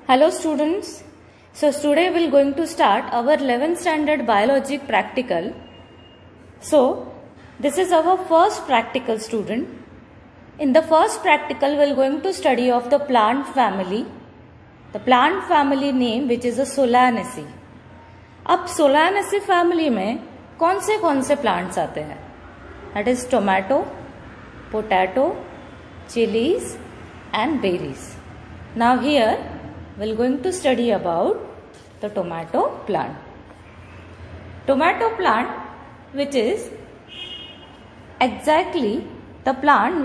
Hello students. So today we are going to start our 11th standard biology practical. So this is our first practical student. In the first practical we are going to study of the plant family. The plant family name which is a Solanaceae. अब Solanaceae family में कौन से plants आते हैं? That is tomato, potato, chilies and berries. Now here we are going to study about the tomato plant. Tomato plant, which is exactly the plant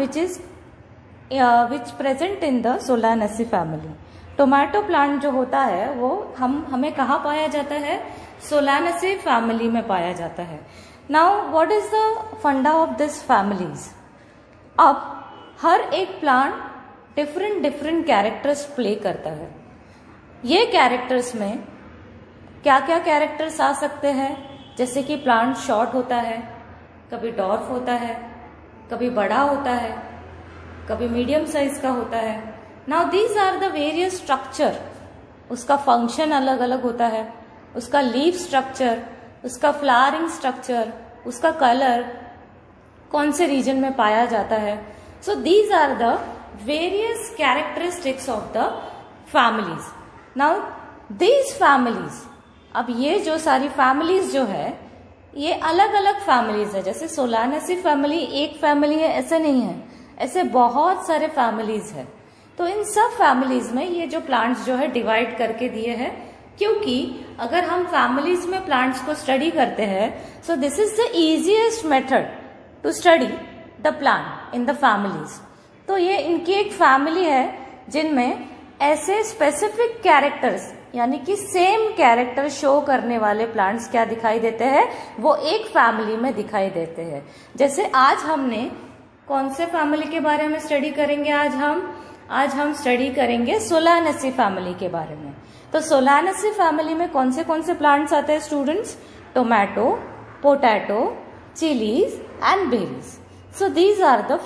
which present in the Solanaceae family. Tomato plant जो होता है वो हमें कहाँ पाया जाता है? Solanaceae family में पाया जाता है. Now what is the funda of this families? अब हर एक प्लांट डिफरेंट कैरेक्टर्स प्ले करता है. ये कैरेक्टर्स में क्या क्या कैरेक्टर्स आ सकते हैं? जैसे कि प्लांट शॉर्ट होता है, कभी डॉर्फ होता है, कभी बड़ा होता है, कभी मीडियम साइज का होता है. Now these are the various structure. उसका फंक्शन अलग अलग होता है, उसका लीफ स्ट्रक्चर, उसका फ्लावरिंग स्ट्रक्चर, उसका कलर कौन से रीजन में पाया जाता है. So these are the various characteristics of the families. Now these families, अब ये जो सारी फैमिलीज जो है ये अलग अलग फैमिलीज है. जैसे Solanaceae फैमिली एक फैमिली है ऐसे नहीं है, ऐसे बहुत सारे फैमिलीज है. तो इन सब फैमिलीज में ये जो प्लांट्स जो है डिवाइड करके दिए हैं, क्योंकि अगर हम फैमिलीज में प्लांट्स को स्टडी करते हैं so this is the easiest method to study the plant in the families. तो ये इनकी एक फैमिली है जिनमें ऐसे स्पेसिफिक कैरेक्टर्स यानी कि सेम कैरेक्टर शो करने वाले प्लांट्स क्या दिखाई देते हैं, वो एक फैमिली में दिखाई देते हैं. जैसे आज हमने कौन से फैमिली के बारे में स्टडी करेंगे? आज हम स्टडी करेंगे Solanaceae फैमिली के बारे में. तो Solanaceae फैमिली में कौन से प्लांट्स आते हैं students? Tomato, potato, chillies and berries. So these are the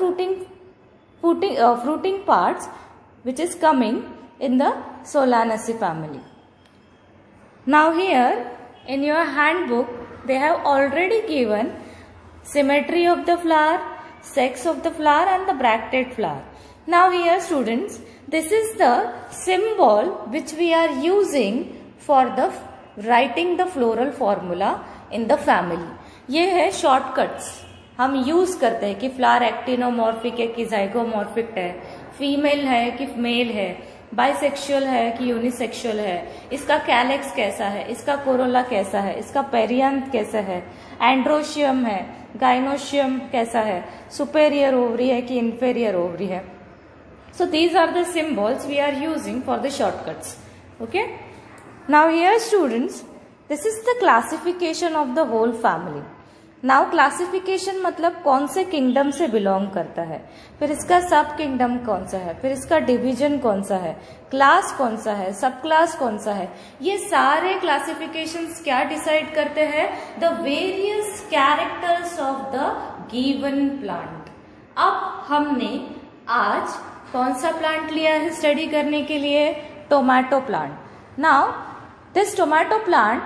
fruiting parts which is coming in the Solanaceae family. Now here in your handbook they have already given symmetry of the flower, sex of the flower and the bracted flower. Now here students, this is the symbol which we are using for the writing the floral formula in the family. ये है shortcuts हम use करते हैं कि flower actinomorphic है कि zygomorphic है, female है कि मेल है, बाइसेक्सुअल है कि यूनिसेक्सुअल है, इसका कैलेक्स कैसा है, इसका कोरोला कैसा है, इसका पेरियांथ कैसा है, एंड्रोशियम है, गाइनोशियम कैसा है, सुपेरियर ओवरी है कि इंफेरियर ओवरी है. So these are the symbols we are using for the shortcuts. Okay. Now here students, this is the classification of the whole family. Now classification मतलब कौन से kingdom से belong करता है, फिर इसका सब किंगडम कौन सा है, फिर इसका डिवीजन कौन सा है, क्लास कौन सा है, सब क्लास कौन सा है. ये सारे क्लासिफिकेशंस क्या डिसाइड करते हैं? The various characters of the given plant. अब हमने आज कौन सा प्लांट लिया है स्टडी करने के लिए? Tomato plant. Now this tomato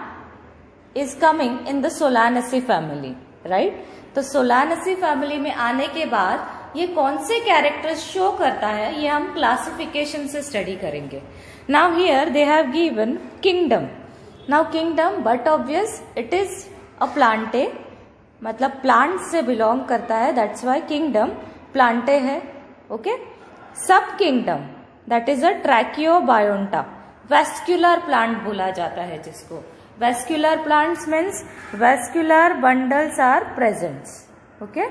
plant is coming in the Solanaceae family, right. तो Solanaceae फैमिली में आने के बाद ये कौन से कैरेक्टर्स शो करता है ये हम क्लासिफिकेशन से स्टडी करेंगे. Now here they have given kingdom. Now kingdom but obvious it is a plantae, मतलब प्लांट से बिलोंग करता है, दैट्स वाई किंगडम प्लांटे है. Okay. Sub kingdom that is a tracheobionta, vascular plant बोला जाता है जिसको. Vascular plants means vascular bundles are presents. Okay.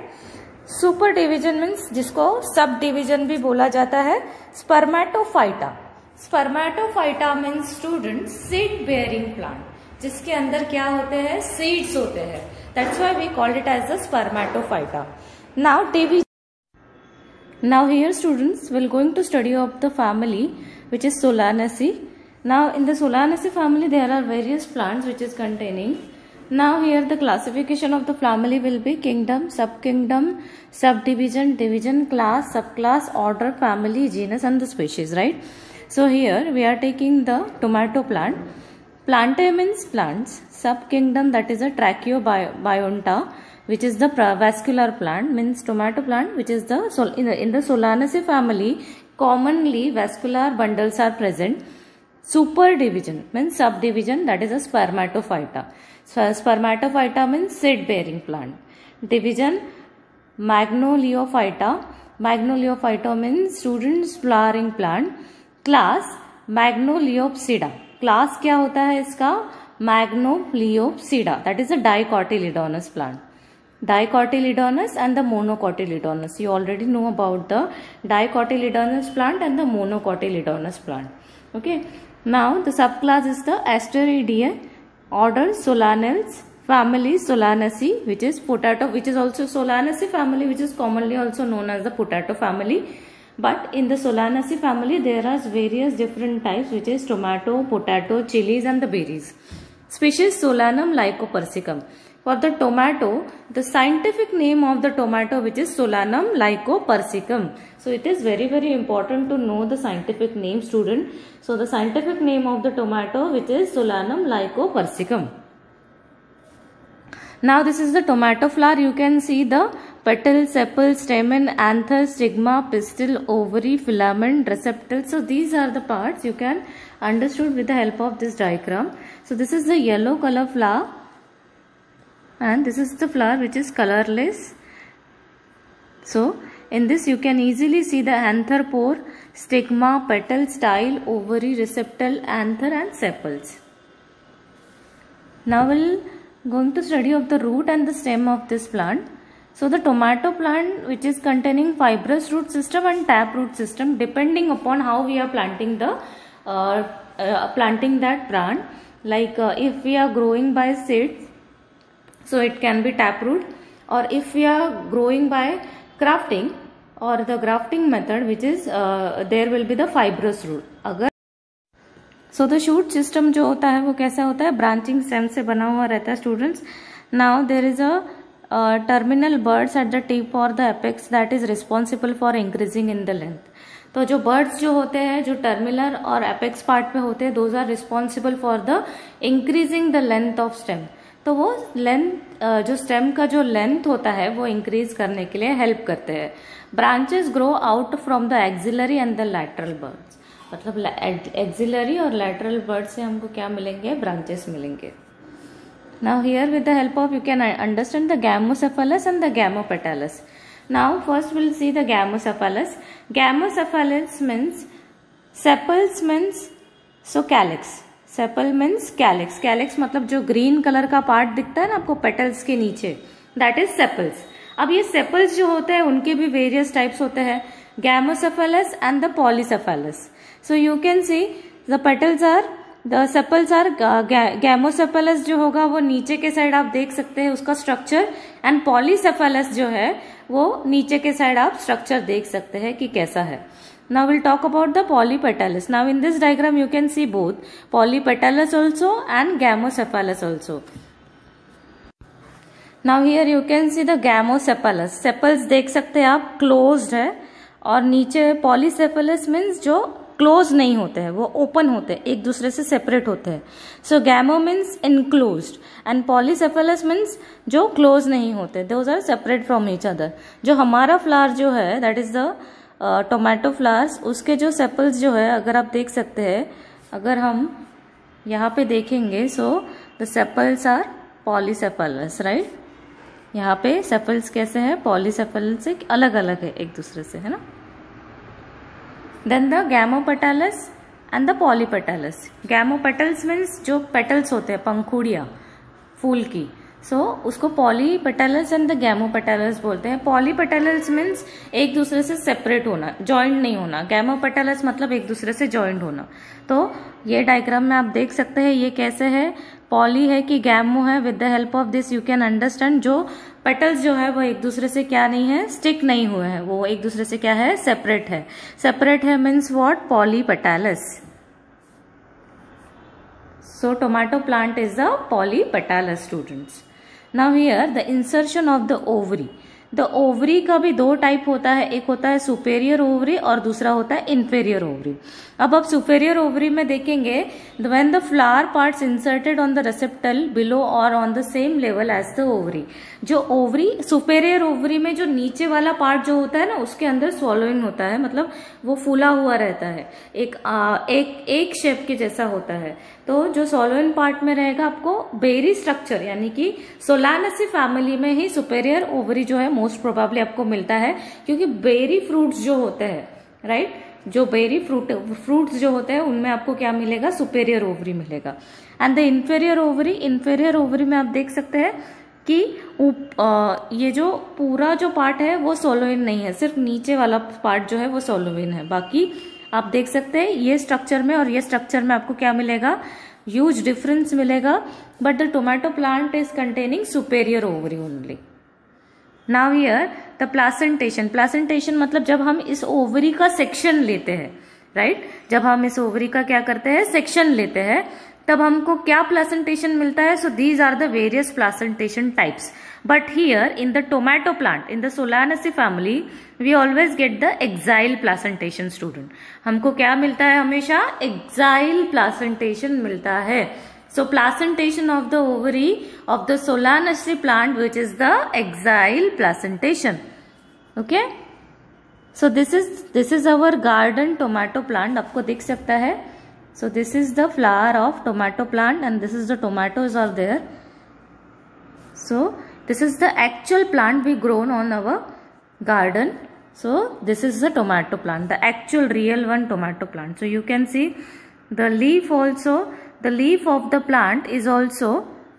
Super division means जिसको सब डिवीजन भी बोला जाता है. Spermatophyta. Spermatophyta means student seed bearing plant, जिसके अंदर क्या होते हैं? सीड्स होते हैं. That's why we called it as the spermatophyta. Now division. Now here students we are going to study of the family which is Solanaceae. Now in the Solanaceae family there are various plants which is containing. Now here the classification of the family will be kingdom, subkingdom, subdivision, division, class, subclass, order, family, genus and the species, right. So here we are taking the tomato plant. Plantae means plants. Subkingdom, that is a Tracheobionta, which is the vascular plant, means tomato plant, which is the in the Solanaceae family. Commonly vascular bundles are present. Superdivision means subdivision, that is a Spermatophyta. So Spermatophyta means seed bearing plant. Division Magnoliophyta. Magnoliophyta means students flowering plant. Class Magnoliopsida. Class क्या होता है इसका? Magnoliopsida, that is a dicotyledonous plant. Dicotyledonous and the monocotyledonous. You already know about the dicotyledonous plant and the monocotyledonous plant. Okay. Now the subclass is the Asteridae, order Solanales, family Solanaceae, which is potato, which is also Solanaceae family, which is commonly also known as the potato family. But in the Solanaceae family, there are various different types, which is tomato, potato, chilies and the berries. Species Solanum lycopersicum. For the tomato, the scientific name of the tomato, which is Solanum lycopersicum. So it is very, very important to know the scientific name, student. So the scientific name of the tomato, which is Solanum lycopersicum. Now this is the tomato flower. You can see the petal, sepal, stamen, anther, stigma, pistil, ovary, filament, receptacle. So these are the parts you can understood with the help of this diagram. So this is the yellow color flower and this is the flower which is colorless. So in this you can easily see the anther, pore, stigma, petal, style, ovary, receptacle, anther and sepals. Now we'll going to study of the root and the stem of this plant. So the tomato plant, which is containing fibrous root system and tap root system, depending upon how we are planting the planting that plant. Like if we are growing by seeds, so it can be tap root, or if we are growing by grafting or the grafting method, which is there will be the fibrous root. अगर So the shoot system जो होता है वो कैसा होता है? Branching stem से बना हुआ रहता है students. Now there is a terminal buds at the tip or the apex that is responsible for increasing in the length. तो जो birds जो होते हैं, जो terminal और apex part पे होते हैं, those are responsible for the increasing the length of stem. तो वो length जो stem का जो length होता है वो increase करने के लिए help करते हैं. Branches grow out from the axillary and the lateral buds. मतलब एक्सिलरी और लैटरल बर्ड से हमको क्या मिलेंगे? ब्रांचेस मिलेंगे. Now here with the help of you can understand the gamosepalous and the gamopetalous. Now first will see the gamosepalous. Gamosepalous means sepals means so calyx. Sepal means calyx. Calyx मतलब जो green colour का part दिखता है ना आपको petals के नीचे, that is sepals. अब ये सेपल्स जो होते हैं उनके भी वेरियस टाइप्स होते हैं, gamosepalous and the polysepalous. So you can see the petals are, the sepals are gamocephalus जो होगा वो नीचे के साइड आप देख सकते हैं उसका स्ट्रक्चर, एंड पॉलीसेफेलस जो है वो नीचे के साइड आप स्ट्रक्चर देख सकते हैं कि कैसा है. Now we'll talk about the polypetalus. Now in this diagram you can see both polypetalus also and gamocephalus also. Now here you can see the gamocephalus. Sepals देख सकते हैं आप closed है, और नीचे पॉलीसेफेलस मीन्स जो क्लोज नहीं होते हैं, वो ओपन होते हैं, एक दूसरे से सेपरेट होते हैं. So gamo means enclosed and polysepalous means जो क्लोज नहीं होते, those are separate from each other. जो हमारा फ्लावर जो है that is the tomato flowers, उसके जो सेपल्स जो है अगर आप देख सकते हैं, अगर हम यहाँ पे देखेंगे so the sepals are polysepalous, right. यहाँ पे सेपल्स कैसे है? पॉलीसेफेलस से अलग अलग है एक दूसरे से, है ना. Then the gamopetalus and the polypetalus. Gamopetals means जो petals होते हैं, पंखुड़ियाँ फूल की, सो उसको पॉलीपेटलस एंड द गैमोपेटलस बोलते हैं. पॉलीपेटलस मीन्स एक दूसरे से सेपरेट होना, ज्वाइंट नहीं होना. गैमोपेटलस मतलब एक दूसरे से ज्वाइंट होना. तो ये डायग्राम में आप देख सकते हैं ये कैसे है, पॉली है कि गैमो है. With the help of this you can understand जो पेटल्स जो है वो एक दूसरे से क्या नहीं है, स्टिक नहीं हुए हैं, वो एक दूसरे से क्या है, सेपरेट है. सेपरेट है means what? Polypetalous. So tomato plant is a polypetalous, students. Now here the insertion of the ovary. The ovary का भी दो टाइप होता है, एक होता है सुपेरियर ओवरी और दूसरा होता है इंफेरियर ओवरी। अब आप सुपेरियर ओवरी में देखेंगे, when the flower parts inserted on the receptacle below और on the same level as the ovary. जो ओवरी, सुपेरियर ओवरी में जो नीचे वाला पार्ट जो होता है ना, उसके अंदर स्वॉलोइंग होता है, मतलब वो फूला हुआ रहता है, एक शेप के जैसा होता है। तो जो सोलोइन पार्ट में रहेगा आपको बेरी स्ट्रक्चर, यानी कि सोलानेसी फैमिली में ही सुपेरियर ओवरी जो है मोस्ट प्रोबेबली आपको मिलता है, क्योंकि बेरी फ्रूट्स जो होते हैं, राइट, जो बेरी फ्रूट्स जो होते हैं उनमें आपको क्या मिलेगा, सुपेरियर ओवरी मिलेगा। एंड द इंफेरियर ओवरी में आप देख सकते हैं कि ये जो पूरा जो पार्ट है वो सोलोइन नहीं है, सिर्फ नीचे वाला पार्ट जो है वो सोलोइन है। बाकी आप देख सकते हैं ये स्ट्रक्चर में और ये स्ट्रक्चर में आपको क्या मिलेगा, ह्यूज डिफरेंस मिलेगा। But the tomato plant is containing superior ovary only. Now here the placentation मतलब जब हम इस ओवरी का सेक्शन लेते हैं, राइट, जब हम इस ओवरी का क्या करते हैं, सेक्शन लेते हैं, तब हमको क्या प्लासेंटेशन मिलता है। So these are the various placentation types, but here in the tomato plant in the Solanaceae family we always get the axile placentation. Student, हमको क्या मिलता है, हमेशा एक्साइल प्लासेंटेशन मिलता है। So placentation of the ovary of the Solanaceae plant which is the axile placentation. Okay, so this is our garden tomato plant, आपको दिख सकता है। So this is the flower of tomato plant and this is the tomatoes are there. So this is the actual plant we grown on our garden. So this is the tomato plant, the actual real one tomato plant. So you can see the leaf also, the leaf of the plant is also,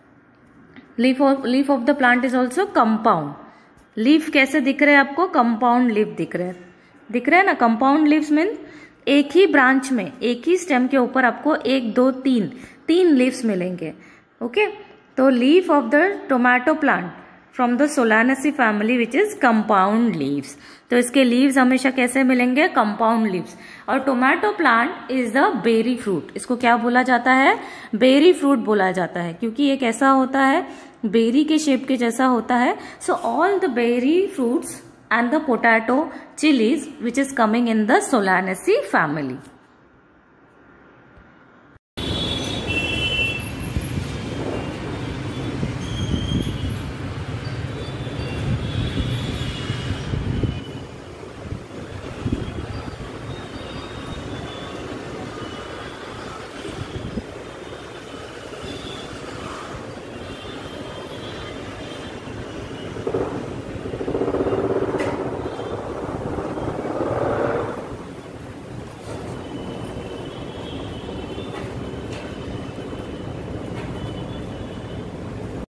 leaf of the plant is also compound. Leaf कैसे दिख रहे हैं आपको, compound leaf दिख रहे हैं ना। compound leaves means एक ही ब्रांच में, एक ही स्टेम के ऊपर आपको 1 2 3 लीव्स मिलेंगे। ओके, तो leaf of the tomato plant from the Solanaceae family which is compound leaves. तो इसके लीव्स हमेशा कैसे मिलेंगे, कंपाउंड लीव्स। और tomato plant is the berry fruit, इसको क्या बोला जाता है, बेरी फ्रूट बोला जाता है, क्योंकि ये कैसा होता है, बेरी के शेप के जैसा होता है। So all the berry fruits and the potato chilies which is coming in the Solanaceae family.